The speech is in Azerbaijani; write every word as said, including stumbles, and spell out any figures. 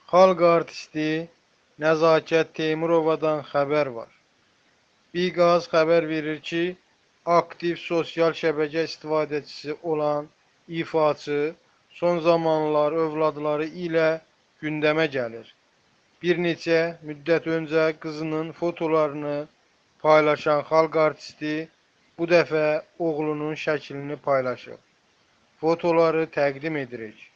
Xalq artisti Nəzakət Teymurovadan xəbər var. Biqaz xəbər verir ki, aktiv sosial şəbəkə istifadəçisi olan ifaçı son zamanlar övladları ilə gündəmə gəlir. Bir neçə müddət öncə qızının fotolarını paylaşan xalq artisti bu dəfə oğlunun şəklini paylaşıb. Fotoları təqdim edirik.